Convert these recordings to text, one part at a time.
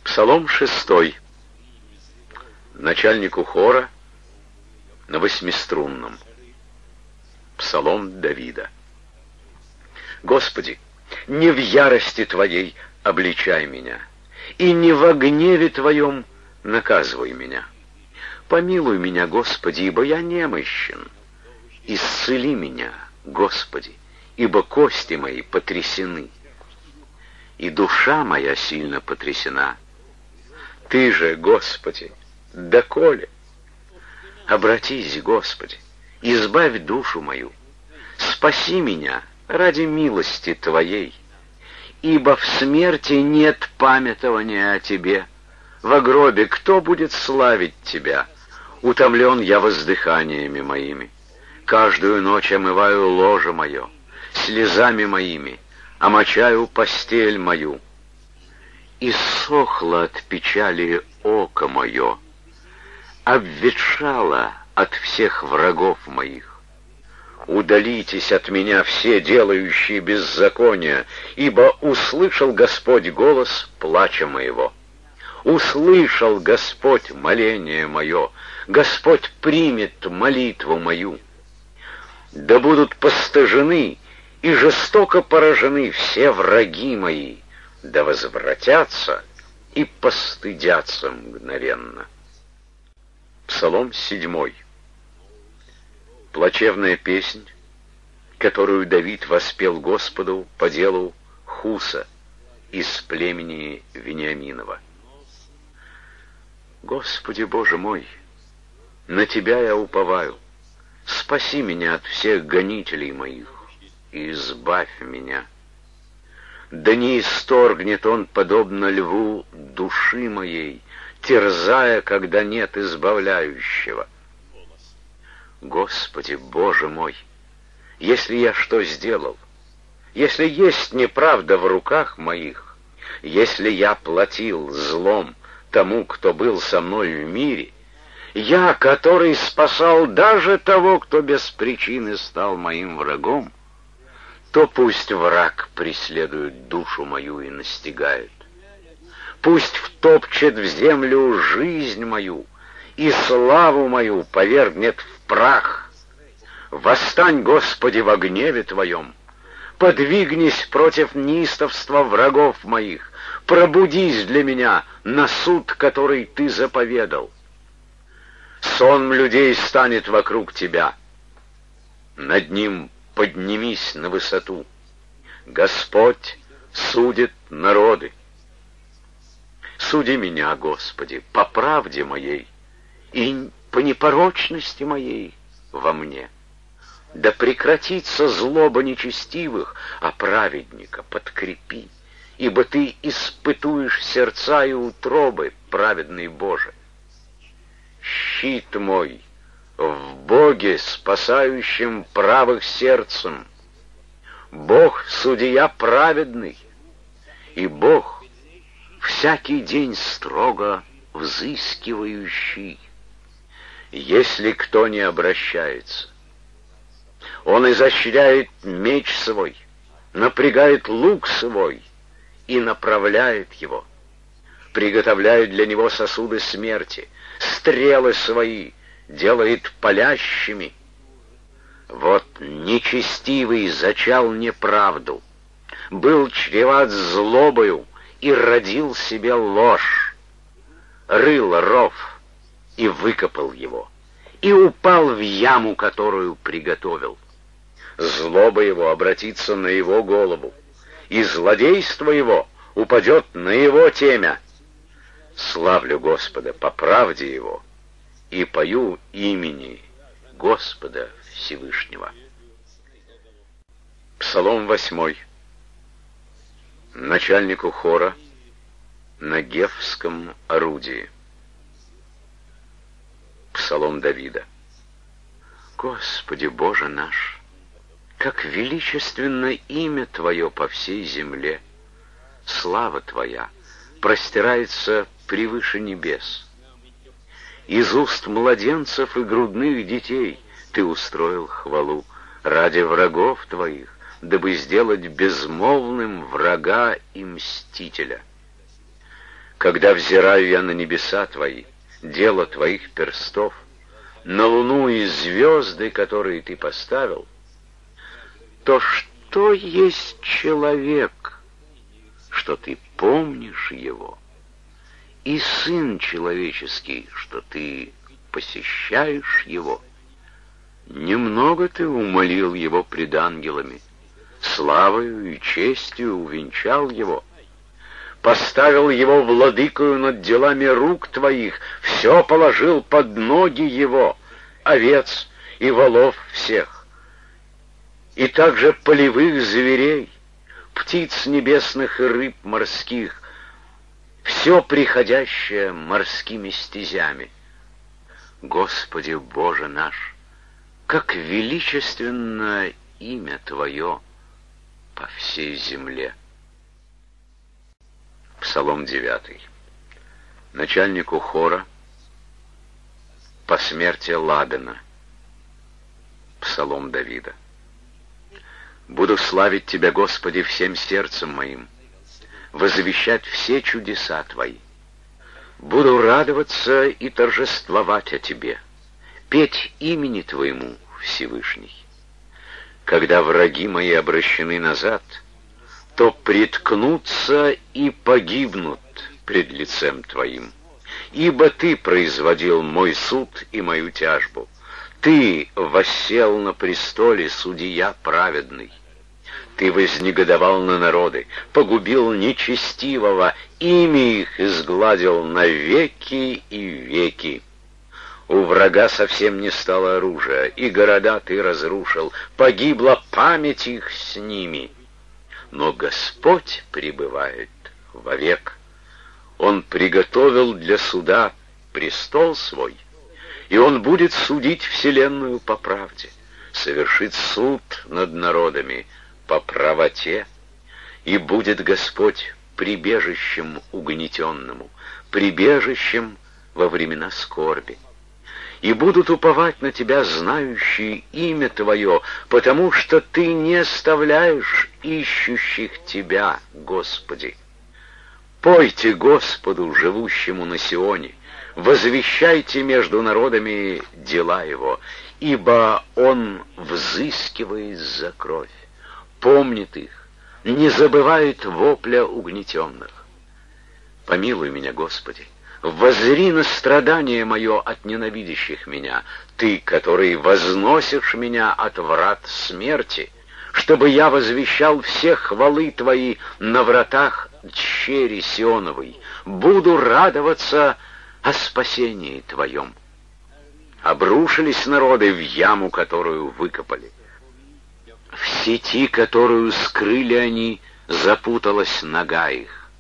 Псалом 6. Начальнику хора на восьмиструнном. Псалом Давида. Господи, не в ярости Твоей обличай меня, и не во гневе Твоем наказывай меня. Помилуй меня, Господи, ибо я немощен. Исцели меня, Господи, ибо кости мои потрясены, и душа моя сильно потрясена. Ты же, Господи, доколе? Обратись, Господи, избавь душу мою. Спаси меня ради милости Твоей, ибо в смерти нет памятования о Тебе. Во гробе кто будет славить Тебя? Утомлен я воздыханиями моими. Каждую ночь омываю ложе мое слезами моими, омочаю постель мою. Иссохло от печали око мое, обветшало от всех врагов моих. Удалитесь от меня все делающие беззакония, ибо услышал Господь голос плача моего. Услышал Господь моление мое, Господь примет молитву мою. Да будут постыжены и жестоко поражены все враги мои, да возвратятся и постыдятся мгновенно. Псалом 7. Плачевная песнь, которую Давид воспел Господу по делу Хуса из племени Вениаминова. Господи Боже мой, на Тебя я уповаю. Спаси меня от всех гонителей моих и избавь меня. Да не исторгнет он, подобно льву, души моей, терзая, когда нет избавляющего. Господи, Боже мой, если я что сделал, если есть неправда в руках моих, если я платил злом тому, кто был со мной в мире, я, который спасал даже того, кто без причины стал моим врагом, то пусть враг преследует душу мою и настигает. Пусть втопчет в землю жизнь мою и славу мою повергнет в прах. Восстань, Господи, во гневе Твоем, подвигнись против неистовства врагов моих, пробудись для меня на суд, который Ты заповедал. Сон людей станет вокруг Тебя, над ним поднимись на высоту. Господь судит народы. Суди меня, Господи, по правде моей и по непорочности моей во мне. Да прекратится злоба нечестивых, а праведника подкрепи, ибо Ты испытуешь сердца и утробы, праведный Боже. Щит мой в Боге, спасающем правых сердцем. Бог — судья праведный, и Бог — всякий день строго взыскивающий. Если кто не обращается, он изощряет меч свой, напрягает лук свой и направляет его, приготовляет для него сосуды смерти, стрелы свои делает палящими. Вот нечестивый зачал неправду, был чреват злобою и родил себе ложь, рыл ров и выкопал его, и упал в яму, которую приготовил. Злоба его обратится на его голову, и злодейство его упадет на его темя. Славлю Господа по правде Его и пою имени Господа Всевышнего. Псалом 8. Начальнику хора на гефском орудии. Псалом Давида. Господи Боже наш, как величественно имя Твое по всей земле, слава Твоя простирается превыше небес. Из уст младенцев и грудных детей Ты устроил хвалу ради врагов Твоих, дабы сделать безмолвным врага и мстителя. Когда взираю я на небеса твои, дело твоих перстов, на луну и звезды, которые ты поставил, то что есть человек, что ты помнишь его, и сын человеческий, что ты посещаешь его? Немного ты умолил его пред ангелами, славою и честью увенчал его, поставил его владыкою над делами рук твоих, все положил под ноги его, овец и волов всех, и также полевых зверей, птиц небесных и рыб морских, все приходящее морскими стезями. Господи Боже наш, как величественно имя Твое по всей земле. Псалом 9. Начальнику хора по смерти Ладана. Псалом Давида. Буду славить Тебя, Господи, всем сердцем моим, возвещать все чудеса Твои. Буду радоваться и торжествовать о Тебе, петь имени Твоему, Всевышний. Когда враги мои обращены назад, то приткнутся и погибнут пред лицем Твоим. Ибо Ты производил мой суд и мою тяжбу. Ты воссел на престоле, судья праведный. Ты вознегодовал на народы, погубил нечестивого, имя их изгладил навеки и веки. У врага совсем не стало оружия, и города ты разрушил, погибла память их с ними. Но Господь пребывает вовек. Он приготовил для суда престол свой, и Он будет судить вселенную по правде, совершит суд над народами по правоте, и будет Господь прибежищем угнетенному, прибежищем во времена скорби. И будут уповать на Тебя знающие имя Твое, потому что Ты не оставляешь ищущих Тебя, Господи. Пойте Господу, живущему на Сионе, возвещайте между народами дела Его, ибо Он взыскивает за кровь, помнит их, не забывает вопля угнетенных. Помилуй меня, Господи, воззри на страдание мое от ненавидящих меня, Ты, который возносишь меня от врат смерти, чтобы я возвещал все хвалы Твои на вратах дщери Сионовой, буду радоваться о спасении Твоем. Обрушились народы в яму, которую выкопали. В сети, которую скрыли они, запуталась нога их.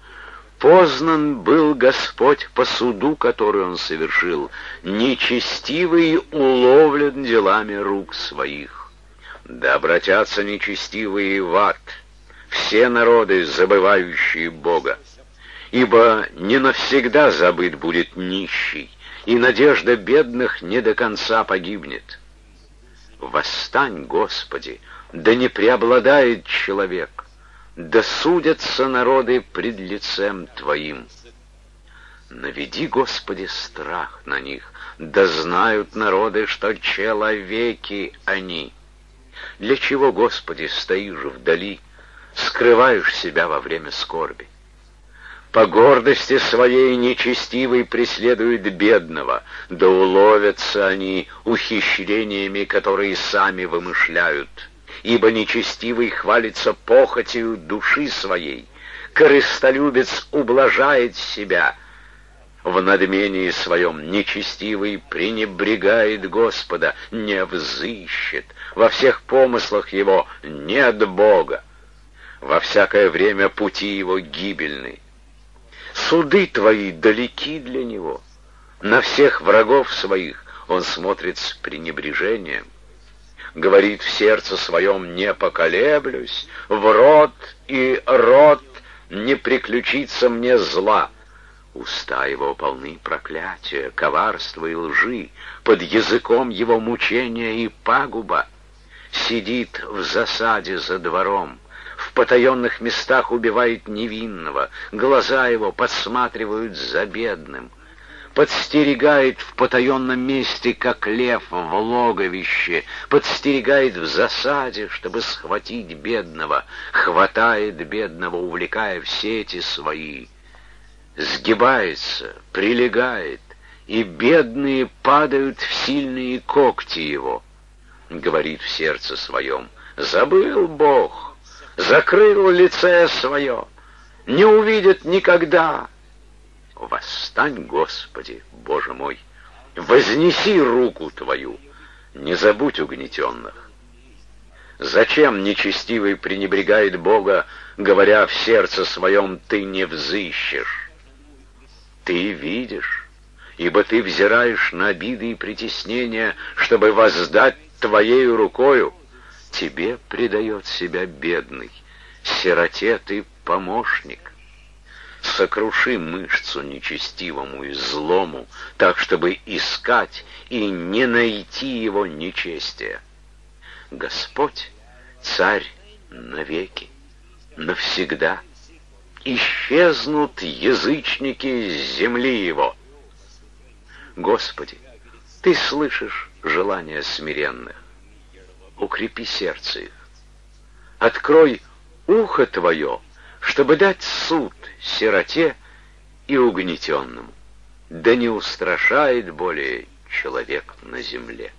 Познан был Господь по суду, который Он совершил, нечестивый уловлен делами рук своих. Да обратятся нечестивые в ад, все народы, забывающие Бога, ибо не навсегда забыт будет нищий, и надежда бедных не до конца погибнет. Восстань, Господи, да не преобладает человек, да судятся народы пред лицем Твоим. Наведи, Господи, страх на них, да знают народы, что человеки они. Для чего, Господи, стоишь вдали, скрываешь себя во время скорби? По гордости своей нечестивый преследует бедного, да уловятся они ухищрениями, которые сами вымышляют. Ибо нечестивый хвалится похотью души своей, корыстолюбец ублажает себя. В надмении своем нечестивый пренебрегает Господа, не взыщет, во всех помыслах его нет Бога. Во всякое время пути его гибельны. Суды Твои далеки для него. На всех врагов своих он смотрит с пренебрежением. Говорит в сердце своем: не поколеблюсь, в рот и рот не приключится мне зла. Уста его полны проклятия, коварства и лжи, под языком его мучения и пагуба. Сидит в засаде за двором, в в потаенных местах убивает невинного, глаза его подсматривают за бедным, подстерегает в потаенном месте, как лев в логовище, подстерегает в засаде, чтобы схватить бедного, хватает бедного, увлекая в сети свои, сгибается, прилегает, и бедные падают в сильные когти его. Говорит в сердце своем: забыл Бог, закрыл лице свое, не увидит никогда. Восстань, Господи, Боже мой, вознеси руку Твою, не забудь угнетенных. Зачем нечестивый пренебрегает Бога, говоря в сердце своем: ты не взыщешь? Ты видишь, ибо ты взираешь на обиды и притеснения, чтобы воздать Твоею рукою. Тебе предает себя бедный, сироте ты помощник. Сокруши мышцу нечестивому и злому, так, чтобы искать и не найти его нечестия. Господь — царь навеки, навсегда. Исчезнут язычники с земли его. Господи, Ты слышишь желания смиренных. Укрепи сердце их. Открой ухо Твое, чтобы дать суд сироте и угнетенному. Да не устрашает более человек на земле.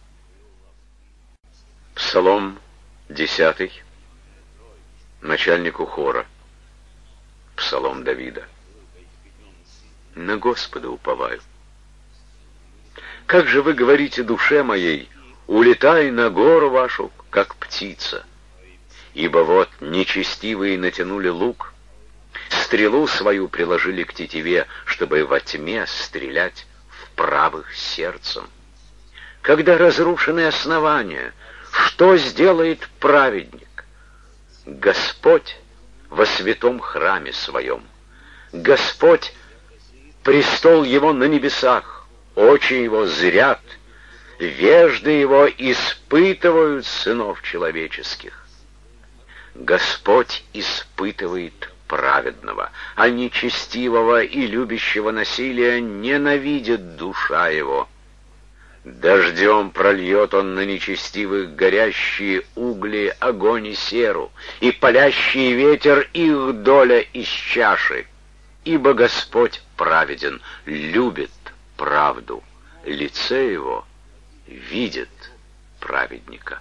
Псалом 10. Начальнику хора. Псалом Давида. На Господа уповаю. Как же вы говорите душе моей: улетай на гору вашу, как птица. Ибо вот нечестивые натянули лук, стрелу свою приложили к тетиве, чтобы во тьме стрелять в правых сердцем. Когда разрушены основания, что сделает праведник? Господь во святом храме своем. Господь — престол его на небесах, очи его зрят, вежды его испытывают сынов человеческих. Господь испытывает праведного, а нечестивого и любящего насилия ненавидит душа его. Дождем прольет он на нечестивых горящие угли, огонь и серу, и палящий ветер их доля из чаши. Ибо Господь праведен, любит правду, лице его видит праведника.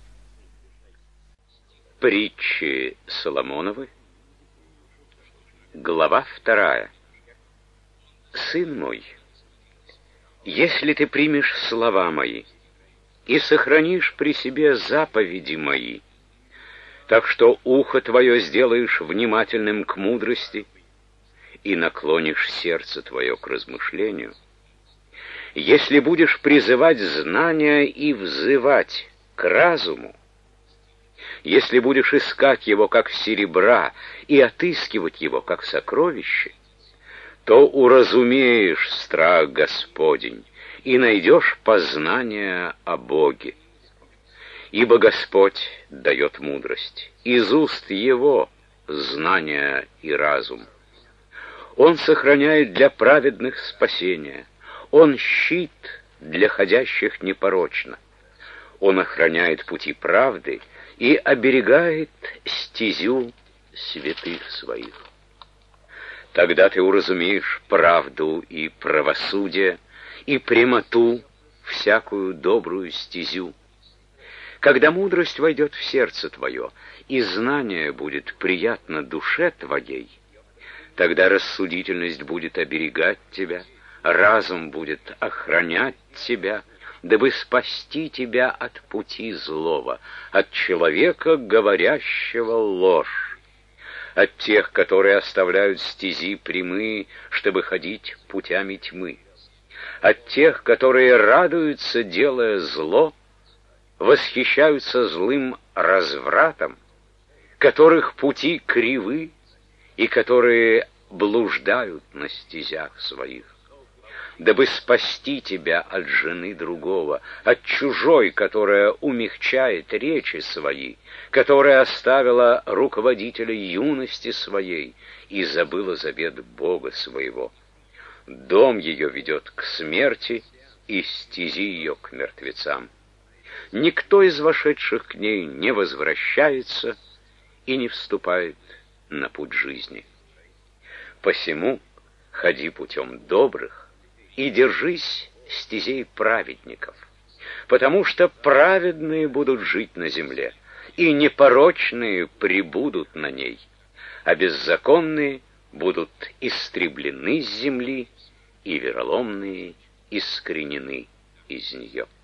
Притчи Соломоновы, глава 2. Сын мой, если ты примешь слова мои и сохранишь при себе заповеди мои, так что ухо твое сделаешь внимательным к мудрости и наклонишь сердце твое к размышлению, если будешь призывать знания и взывать к разуму, если будешь искать его как серебра и отыскивать его как сокровище, то уразумеешь страх Господень и найдешь познание о Боге. Ибо Господь дает мудрость, из уст Его знание и разум. Он сохраняет для праведных спасение, Он щит для ходящих непорочно. Он охраняет пути правды и оберегает стезю святых своих. Тогда ты уразумеешь правду и правосудие, и прямоту, всякую добрую стезю. Когда мудрость войдет в сердце твое, и знание будет приятно душе твоей, тогда рассудительность будет оберегать тебя, разум будет охранять тебя, дабы спасти тебя от пути злого, от человека, говорящего ложь, от тех, которые оставляют стези прямые, чтобы ходить путями тьмы, от тех, которые радуются, делая зло, восхищаются злым развратом, которых пути кривы и которые блуждают на стезях своих. дабы спасти тебя от жены другого, от чужой, которая умягчает речи свои, которая оставила руководителя юности своей и забыла завет Бога своего. Дом ее ведет к смерти, и стези ее к мертвецам. Никто из вошедших к ней не возвращается и не вступает на путь жизни. Посему ходи путем добрых и держись стезей праведников, потому что праведные будут жить на земле, и непорочные пребудут на ней, а беззаконные будут истреблены с земли, и вероломные искоренены из нее.